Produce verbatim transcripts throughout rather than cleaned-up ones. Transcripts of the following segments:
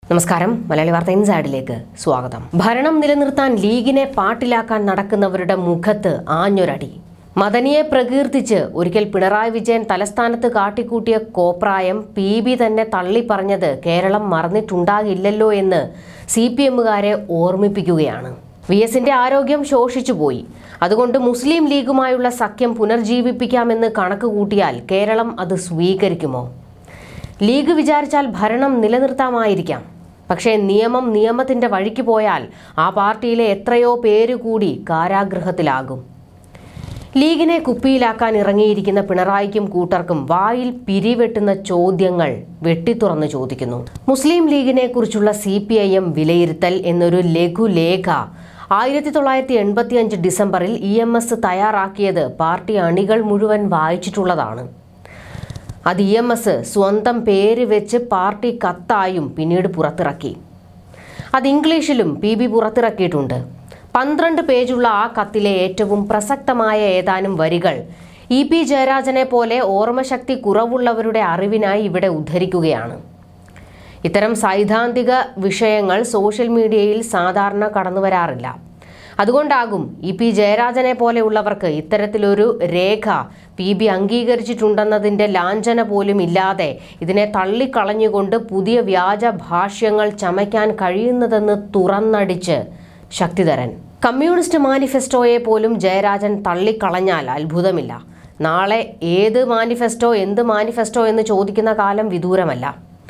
നമസ്കാരം. മലയാളി വാർത്ത ഇൻസൈഡിലേക്ക് സ്വാഗതം. ഭരണം നിലനിർത്താൻ ലീഗിനെ പാട്ടിലാക്കാൻ നടക്കുന്നവരുടെ മുഖത്ത് ആഞ്ഞൊരടി. മദനിയെ പ്രകീർത്തിച്ച് ഒരിക്കൽ പിണറായി വിജയൻ തലസ്ഥാനത്ത് കാട്ടിക്കൂട്ടിയ കോപ്രായം പി ബി തന്നെ തള്ളിപ്പറഞ്ഞത് കേരളം മറന്നിട്ടുണ്ടാകില്ലല്ലോ എന്ന് സി പി എമ്മുകാരെ ഓർമ്മിപ്പിക്കുകയാണ്. വി എസിന്റെ ആരോഗ്യം ശോഷിച്ചുപോയി, അതുകൊണ്ട് മുസ്ലിം ലീഗുമായുള്ള സഖ്യം പുനർജീവിപ്പിക്കാമെന്ന് കണക്ക് കൂട്ടിയാൽ കേരളം അത് സ്വീകരിക്കുമോ? ലീഗ് വിചാരിച്ചാൽ ഭരണം നിലനിർത്താമായിരിക്കാം. പക്ഷേ നിയമം നിയമത്തിന്റെ വഴിക്ക് പോയാൽ ആ പാർട്ടിയിലെ എത്രയോ പേര് കൂടി കാരാഗൃഹത്തിലാകും. ലീഗിനെ കുപ്പിയിലാക്കാൻ ഇറങ്ങിയിരിക്കുന്ന പിണറായിക്കും കൂട്ടർക്കും വായിൽ പിരിവെട്ടുന്ന ചോദ്യങ്ങൾ വെട്ടിത്തുറന്ന് ചോദിക്കുന്നു. മുസ്ലിം ലീഗിനെ കുറിച്ചുള്ള സി പി ഐ എം വിലയിരുത്തൽ എന്നൊരു ലഘുലേഖ ആയിരത്തി തൊള്ളായിരത്തി എൺപത്തി അഞ്ച് ഡിസംബറിൽ ഇ എം എസ് തയ്യാറാക്കിയത് പാർട്ടി അണികൾ മുഴുവൻ വായിച്ചിട്ടുള്ളതാണ്. അത് ഇ എം എസ് സ്വന്തം പേര് വെച്ച് പാർട്ടി കത്തായും പിന്നീട് പുറത്തിറക്കി. അത് ഇംഗ്ലീഷിലും പി ബി പുറത്തിറക്കിയിട്ടുണ്ട്. പന്ത്രണ്ട് പേജുള്ള ആ കത്തിലെ ഏറ്റവും പ്രസക്തമായ ഏതാനും വരികൾ ഇ പി ജയരാജനെ പോലെ ഓർമ്മശക്തി കുറവുള്ളവരുടെ അറിവിനായി ഇവിടെ ഉദ്ധരിക്കുകയാണ്. ഇത്തരം സൈദ്ധാന്തിക വിഷയങ്ങൾ സോഷ്യൽ മീഡിയയിൽ സാധാരണ കടന്നുവരാറില്ല. അതുകൊണ്ടാകും ഇ പി ജയരാജനെ പോലെയുള്ളവർക്ക് ഇത്തരത്തിലൊരു രേഖ പി ബി അംഗീകരിച്ചിട്ടുണ്ടെന്നതിൻ്റെ ലാഞ്ചന പോലും ഇല്ലാതെ ഇതിനെ തള്ളിക്കളഞ്ഞുകൊണ്ട് പുതിയ വ്യാജ ഭാഷ്യങ്ങൾ ചമയ്ക്കാൻ കഴിയുന്നതെന്ന് തുറന്നടിച്ച് ശക്തിധരൻ. കമ്മ്യൂണിസ്റ്റ് മാനിഫെസ്റ്റോയെ പോലും ജയരാജൻ തള്ളിക്കളഞ്ഞാൽ അത്ഭുതമില്ല. നാളെ ഏത് മാനിഫെസ്റ്റോ എന്ത് മാനിഫെസ്റ്റോ എന്ന് ചോദിക്കുന്ന കാലം വിദൂരമല്ല.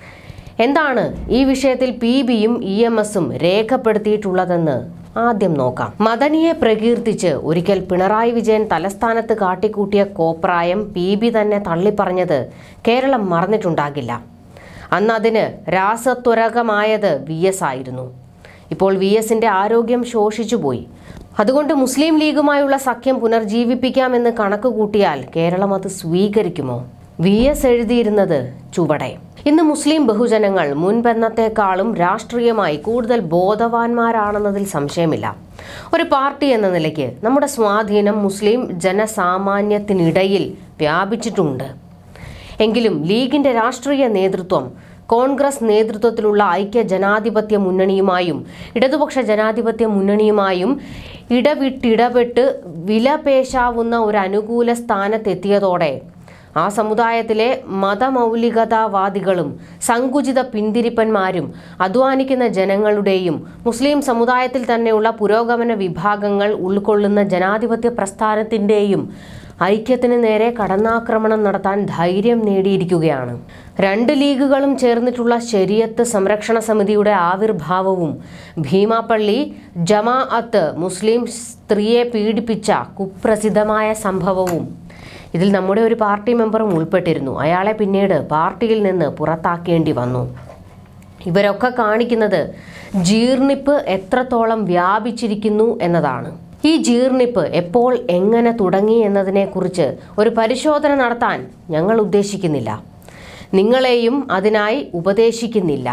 എന്താണ് ഈ വിഷയത്തിൽ പി ബിയും ഇ എം എസും രേഖപ്പെടുത്തിയിട്ടുള്ളതെന്ന് ആദ്യം നോക്കാം. മദനിയെ പ്രകീർത്തിച്ച് ഒരിക്കൽ പിണറായി വിജയൻ തലസ്ഥാനത്ത് കാട്ടിക്കൂട്ടിയ കോപ്രായം പി ബി തന്നെ തള്ളിപ്പറഞ്ഞത് കേരളം മറന്നിട്ടുണ്ടാകില്ല. അന്ന് അതിന് രാസത്വരകമായത് വി എസ് ആയിരുന്നു. ഇപ്പോൾ വി എസിന്റെ ആരോഗ്യം ശോഷിച്ചുപോയി, അതുകൊണ്ട് മുസ്ലിം ലീഗുമായുള്ള സഖ്യം പുനർജീവിപ്പിക്കാമെന്ന് കണക്ക് കൂട്ടിയാൽ കേരളം അത് സ്വീകരിക്കുമോ? വി എസ് എഴുതിയിരുന്നത് ചുവടെ. ഇന്ന് മുസ്ലിം ബഹുജനങ്ങൾ മുൻപെന്നത്തെക്കാളും രാഷ്ട്രീയമായി കൂടുതൽ ബോധവാന്മാരാണെന്നതിൽ സംശയമില്ല. ഒരു പാർട്ടി എന്ന നിലയ്ക്ക് നമ്മുടെ സ്വാധീനം മുസ്ലിം ജനസാമാന്യത്തിനിടയിൽ വ്യാപിച്ചിട്ടുണ്ട്. എങ്കിലും ലീഗിന്റെ രാഷ്ട്രീയ നേതൃത്വം കോൺഗ്രസ് നേതൃത്വത്തിലുള്ള ഐക്യ ജനാധിപത്യ മുന്നണിയുമായും ഇടതുപക്ഷ ജനാധിപത്യ മുന്നണിയുമായും ഇടവിട്ടിടപെട്ട് വിലപേശാവുന്ന ഒരു അനുകൂല സ്ഥാനത്തെത്തിയതോടെ ആ സമുദായത്തിലെ മതമൗലികതാവാദികളും സങ്കുചിത പിന്തിരിപ്പന്മാരും അധ്വാനിക്കുന്ന ജനങ്ങളുടെയും മുസ്ലിം സമുദായത്തിൽ തന്നെയുള്ള പുരോഗമന വിഭാഗങ്ങൾ ഉൾക്കൊള്ളുന്ന ജനാധിപത്യ പ്രസ്ഥാനത്തിൻ്റെയും ഐക്യത്തിന് നേരെ കടന്നാക്രമണം നടത്താൻ ധൈര്യം നേടിയിരിക്കുകയാണ്. രണ്ട് ലീഗുകളും ചേർന്നിട്ടുള്ള ശരീഅത്ത് സംരക്ഷണ സമിതിയുടെ ആവിർഭാവവും ഭീമാപ്പള്ളി ജമാഅത്ത് മുസ്ലിം സ്ത്രീയെ പീഡിപ്പിച്ച കുപ്രസിദ്ധമായ സംഭവവും, ഇതിൽ നമ്മുടെ ഒരു പാർട്ടി മെമ്പറും ഉൾപ്പെട്ടിരുന്നു. അയാളെ പിന്നീട് പാർട്ടിയിൽ നിന്ന് പുറത്താക്കേണ്ടി വന്നു. ഇവരൊക്കെ കാണിക്കുന്നത് ജീർണിപ്പ് എത്രത്തോളം വ്യാപിച്ചിരിക്കുന്നു എന്നതാണ്. ഈ ജീർണിപ്പ് എപ്പോൾ എങ്ങനെ തുടങ്ങി എന്നതിനെക്കുറിച്ച് ഒരു പരിശോധന നടത്താൻ ഞങ്ങൾ ഉദ്ദേശിക്കുന്നില്ല, നിങ്ങളെയും അതിനായി ഉപദേശിക്കുന്നില്ല.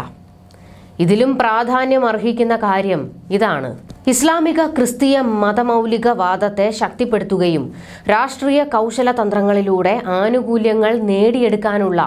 ഇതിലും പ്രാധാന്യം അർഹിക്കുന്ന കാര്യം ഇതാണ്: ഇസ്ലാമിക ക്രിസ്തീയ മതമൗലികവാദത്തെ ശക്തിപ്പെടുത്തുകയും രാഷ്ട്രീയ കൗശല തന്ത്രങ്ങളിലൂടെ ആനുകൂല്യങ്ങൾ നേടിയെടുക്കാനുള്ള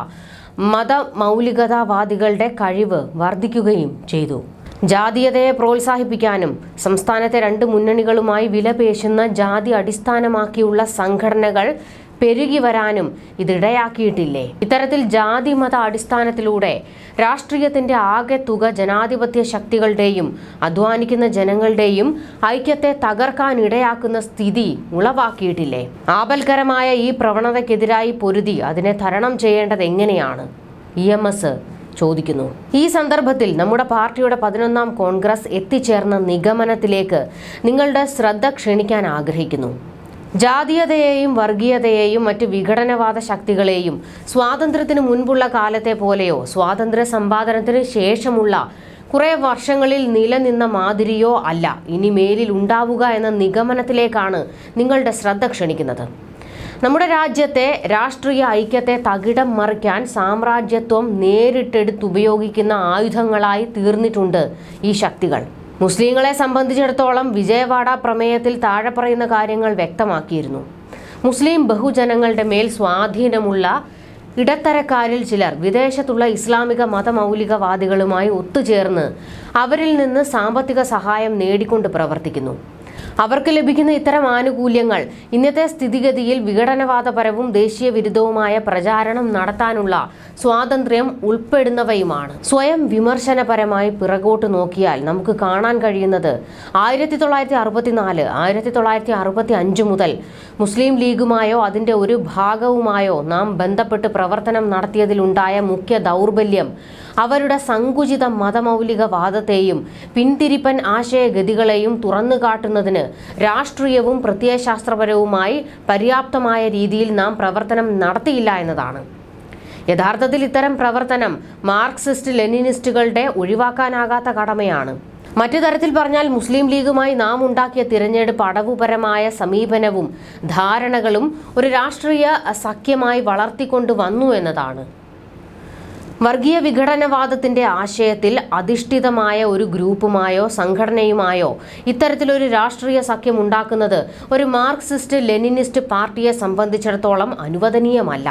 മതമൗലികതാവാദികളുടെ കഴിവ് വർദ്ധിക്കുകയും ചെയ്തു. ജാതീയതയെ പ്രോത്സാഹിപ്പിക്കാനും സംസ്ഥാനത്തെ രണ്ട് മുന്നണികളുമായി വിലപേശുന്ന ജാതി അടിസ്ഥാനമാക്കിയുള്ള സംഘടനകൾ പെരുകി വരാനും ഇതിടയാക്കിയിട്ടില്ലേ? ഇത്തരത്തിൽ ജാതി മത അടിസ്ഥാനത്തിലൂടെ രാഷ്ട്രീയത്തിന്റെ ആകെ തുക ജനാധിപത്യ ശക്തികളുടെയും അധ്വാനിക്കുന്ന ജനങ്ങളുടെയും ഐക്യത്തെ തകർക്കാൻ ഇടയാക്കുന്ന സ്ഥിതി ഉളവാക്കിയിട്ടില്ലേ? ആപൽക്കരമായ ഈ പ്രവണതയ്ക്കെതിരായി പൊരുതി അതിനെ തരണം ചെയ്യേണ്ടത് എങ്ങനെയാണ്? ഇ എം എസ് ചോദിക്കുന്നു. ഈ സന്ദർഭത്തിൽ നമ്മുടെ പാർട്ടിയുടെ പതിനൊന്നാം കോൺഗ്രസ് എത്തിച്ചേർന്ന നിഗമനത്തിലേക്ക് നിങ്ങളുടെ ശ്രദ്ധ ക്ഷണിക്കാൻ ആഗ്രഹിക്കുന്നു. ജാതീയതയെയും വർഗീയതയെയും മറ്റ് വിഘടനവാദ ശക്തികളെയും സ്വാതന്ത്ര്യത്തിന് മുൻപുള്ള കാലത്തെ പോലെയോ സ്വാതന്ത്ര്യ സമ്പാദനത്തിന് ശേഷമുള്ള കുറെ വർഷങ്ങളിൽ നിലനിന്ന മാതിരിയോ അല്ല ഇനി മേലിൽ ഉണ്ടാവുക എന്ന നിഗമനത്തിലേക്കാണ് നിങ്ങളുടെ ശ്രദ്ധ ക്ഷണിക്കുന്നത്. നമ്മുടെ രാജ്യത്തെ രാഷ്ട്രീയ ഐക്യത്തെ തകിടം മറിക്കാൻ സാമ്രാജ്യത്വം നേരിട്ടെടുത്തുപയോഗിക്കുന്ന ആയുധങ്ങളായി തീർന്നിട്ടുണ്ട് ഈ ശക്തികൾ. മുസ്ലിങ്ങളെ സംബന്ധിച്ചിടത്തോളം വിജയവാഡ പ്രമേയത്തിൽ താഴെ പറയുന്ന കാര്യങ്ങൾ വ്യക്തമാക്കിയിരുന്നു. മുസ്ലിം ബഹുജനങ്ങളുടെ മേൽ സ്വാധീനമുള്ള ഇടത്തരക്കാരിൽ ചിലർ വിദേശത്തുള്ള ഇസ്ലാമിക മതമൗലികവാദികളുമായി ഒത്തുചേർന്ന് അവരിൽ നിന്ന് സാമ്പത്തിക സഹായം നേടിക്കൊണ്ട് പ്രവർത്തിക്കുന്നു. അവർക്ക് ലഭിക്കുന്ന ഇത്തരം ആനുകൂല്യങ്ങൾ ഇന്നത്തെ സ്ഥിതിഗതിയിൽ വിഘടനവാദപരവും ദേശീയ വിരുദ്ധവുമായ പ്രചാരണം നടത്താനുള്ള സ്വാതന്ത്ര്യം ഉൾപ്പെടുന്നവയുമാണ്. സ്വയം വിമർശനപരമായി പിറകോട്ട് നോക്കിയാൽ നമുക്ക് കാണാൻ കഴിയുന്നത് ആയിരത്തി തൊള്ളായിരത്തി അറുപത്തിനാല് ആയിരത്തി തൊള്ളായിരത്തി അറുപത്തി അഞ്ച് മുതൽ മുസ്ലിം ലീഗുമായോ അതിൻ്റെ ഒരു ഭാഗവുമായോ നാം ബന്ധപ്പെട്ട് പ്രവർത്തനം നടത്തിയതിലുണ്ടായ മുഖ്യ ദൗർബല്യം അവരുടെ സങ്കുചിത മതമൗലികവാദത്തെയും പിന്തിരിപ്പൻ ആശയഗതികളെയും തുറന്നു കാട്ടുന്നതിന് രാഷ്ട്രീയവും പ്രത്യയശാസ്ത്രപരവുമായി പര്യാപ്തമായ രീതിയിൽ നാം പ്രവർത്തനം നടത്തിയില്ല എന്നതാണ്. യഥാർത്ഥത്തിൽ ഇത്തരം പ്രവർത്തനം മാർക്സിസ്റ്റ് ലെനിനിസ്റ്റുകളുടെ ഒഴിവാക്കാനാകാത്ത കടമയാണ്. മറ്റു തരത്തിൽ പറഞ്ഞാൽ മുസ്ലിം ലീഗുമായി നാം ഉണ്ടാക്കിയ തിരഞ്ഞെടുപ്പ് അടവുപരമായ സമീപനവും ധാരണകളും ഒരു രാഷ്ട്രീയ സഖ്യമായി വളർത്തിക്കൊണ്ടു വന്നു എന്നതാണ്. വർഗീയ വിഘടനവാദത്തിന്റെ ആശയത്തിൽ അധിഷ്ഠിതമായ ഒരു ഗ്രൂപ്പുമായോ സംഘടനയുമായോ ഇത്തരത്തിലൊരു രാഷ്ട്രീയ സഖ്യം ഉണ്ടാക്കുന്നത് ഒരു മാർക്സിസ്റ്റ് ലെനിനിസ്റ്റ് പാർട്ടിയെ സംബന്ധിച്ചിടത്തോളം അനുവദനീയമല്ല.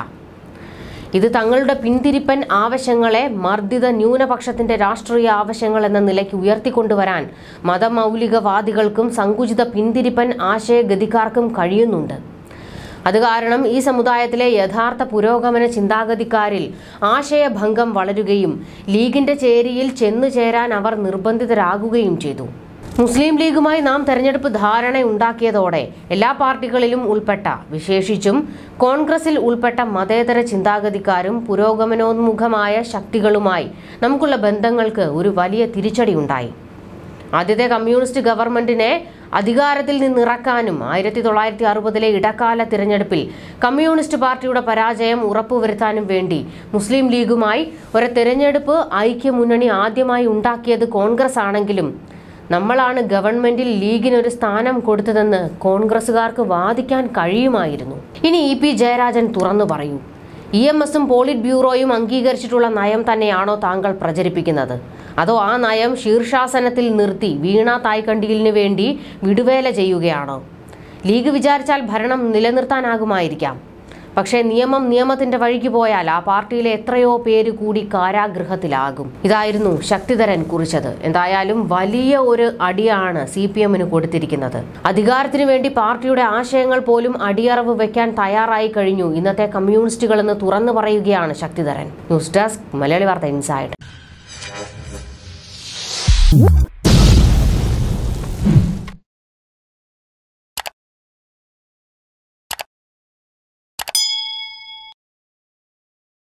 ഇത് തങ്ങളുടെ പിന്തിരിപ്പൻ ആവശ്യങ്ങളെ മർദ്ദിത ന്യൂനപക്ഷത്തിന്റെ രാഷ്ട്രീയ ആവശ്യങ്ങൾ എന്ന നിലയ്ക്ക് ഉയർത്തിക്കൊണ്ടുവരാൻ മതമൗലികവാദികൾക്കും സങ്കുചിത പിന്തിരിപ്പൻ ആശയഗതിക്കാർക്കും കഴിയുന്നുണ്ട്. അത് കാരണം ഈ സമുദായത്തിലെ യഥാർത്ഥ പുരോഗമന ചിന്താഗതിക്കാരിൽ ആശയഭംഗം വളരുകയും ലീഗിന്റെ ചേരിയിൽ ചെന്നു ചേരാൻ അവർ നിർബന്ധിതരാകുകയും ചെയ്തു. മുസ്ലിം ലീഗുമായി നാം തെരഞ്ഞെടുപ്പ് ധാരണ ഉണ്ടാക്കിയതോടെ എല്ലാ പാർട്ടികളിലും ഉൾപ്പെട്ട, വിശേഷിച്ചും കോൺഗ്രസിൽ ഉൾപ്പെട്ട മതേതര ചിന്താഗതിക്കാരും പുരോഗമനോന്മുഖമായ ശക്തികളുമായി നമുക്കുള്ള ബന്ധങ്ങൾക്ക് ഒരു വലിയ തിരിച്ചടി ഉണ്ടായി. ആദ്യത്തെ കമ്മ്യൂണിസ്റ്റ് ഗവൺമെന്റിനെ അധികാരത്തിൽ നിന്നിറക്കാനും ആയിരത്തി തൊള്ളായിരത്തി അറുപതിലെ ഇടക്കാല തിരഞ്ഞെടുപ്പിൽ കമ്മ്യൂണിസ്റ്റ് പാർട്ടിയുടെ പരാജയം ഉറപ്പുവരുത്താനും വേണ്ടി മുസ്ലിം ലീഗുമായി ഒരു തിരഞ്ഞെടുപ്പ് ഐക്യമുന്നണി ആദ്യമായി ഉണ്ടാക്കിയത് കോൺഗ്രസ് ആണെങ്കിലും നമ്മളാണ് ഗവൺമെന്റിൽ ലീഗിനൊരു സ്ഥാനം കൊടുത്തതെന്ന് കോൺഗ്രസുകാർക്ക് വാദിക്കാൻ കഴിയുമായിരുന്നു. ഇനി ഇ പി ജയരാജൻ തുറന്നു പറയൂ, ഇ എം എസും പോളിറ്റ് ബ്യൂറോയും അംഗീകരിച്ചിട്ടുള്ള നയം തന്നെയാണോ താങ്കൾ പ്രചരിപ്പിക്കുന്നത്? അതോ ആ നയം ശീർഷാസനത്തിൽ നിർത്തി വീണ തായ്ക്കണ്ടിലിന് വേണ്ടി വിടുവേല ചെയ്യുകയാണോ? ലീഗ് വിചാരിച്ചാൽ ഭരണം നിലനിർത്താനാകുമായിരിക്കാം. പക്ഷേ നിയമം നിയമത്തിന്റെ വഴിക്ക് പോയാൽ ആ പാർട്ടിയിലെ എത്രയോ പേര് കൂടി കാരാഗൃഹത്തിലാകും. ഇതായിരുന്നു ശക്തിധരൻ കുറിച്ചത്. എന്തായാലും വലിയ ഒരു അടിയാണ് സി പി എമ്മിന് കൊടുത്തിരിക്കുന്നത്. അധികാരത്തിനു വേണ്ടി പാർട്ടിയുടെ ആശയങ്ങൾ പോലും അടിയറവ് വെക്കാൻ തയ്യാറായി കഴിഞ്ഞു ഇന്നത്തെ കമ്മ്യൂണിസ്റ്റുകളെന്ന് തുറന്നു പറയുകയാണ് ശക്തിധരൻ. ന്യൂസ് ഡെസ്ക് മലയാളി വാർത്ത ഇൻസൈഡ്.